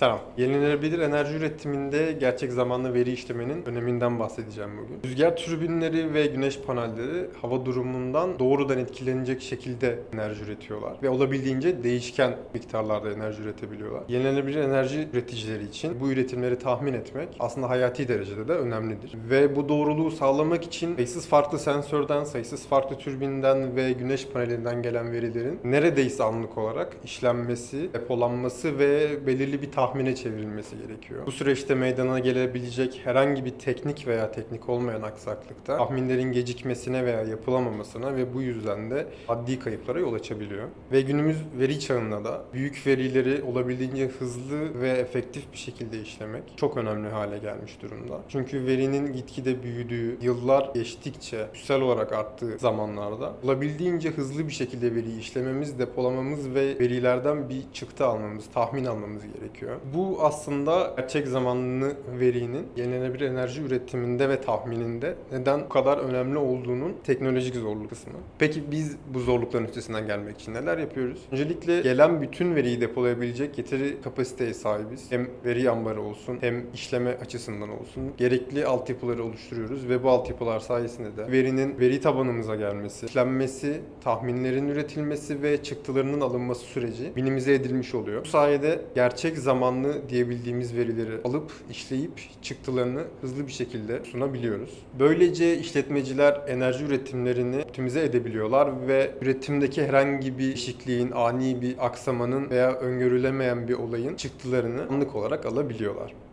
Selam. Yenilenebilir enerji üretiminde gerçek zamanlı veri işlemenin öneminden bahsedeceğim bugün. Rüzgar türbinleri ve güneş panelleri hava durumundan doğrudan etkilenecek şekilde enerji üretiyorlar ve olabildiğince değişken miktarlarda enerji üretebiliyorlar. Yenilenebilir enerji üreticileri için bu üretimleri tahmin etmek aslında hayati derecede de önemlidir. Ve bu doğruluğu sağlamak için sayısız farklı sensörden, sayısız farklı türbinden ve güneş panelinden gelen verilerin neredeyse anlık olarak işlenmesi, depolanması ve belirli bir tahmine çevrilmesi gerekiyor. Bu süreçte meydana gelebilecek herhangi bir teknik veya teknik olmayan aksaklıkta tahminlerin gecikmesine veya yapılamamasına ve bu yüzden de maddi kayıplara yol açabiliyor. Ve günümüz veri çağında da büyük verileri olabildiğince hızlı ve efektif bir şekilde işlemek çok önemli hale gelmiş durumda. Çünkü verinin gitgide büyüdüğü, yıllar geçtikçe üstel olarak arttığı zamanlarda olabildiğince hızlı bir şekilde veriyi işlememiz, depolamamız ve verilerden bir çıktı almamız, tahmin almamız gerekiyor. Bu aslında gerçek zamanlı verinin yenilenebilir enerji üretiminde ve tahmininde neden bu kadar önemli olduğunun teknolojik zorluk kısmı. Peki biz bu zorlukların üstesinden gelmek için neler yapıyoruz? Öncelikle gelen bütün veriyi depolayabilecek yeteri kapasiteye sahibiz. Hem veri ambarı olsun hem işleme açısından olsun. Gerekli altyapıları oluşturuyoruz ve bu altyapılar sayesinde de verinin veri tabanımıza gelmesi, işlenmesi, tahminlerin üretilmesi ve çıktılarının alınması süreci minimize edilmiş oluyor. Bu sayede gerçek zamanlı diyebildiğimiz verileri alıp işleyip çıktılarını hızlı bir şekilde sunabiliyoruz. Böylece işletmeciler enerji üretimlerini optimize edebiliyorlar ve üretimdeki herhangi bir değişikliğin, ani bir aksamanın veya öngörülemeyen bir olayın çıktılarını anlık olarak alabiliyorlar.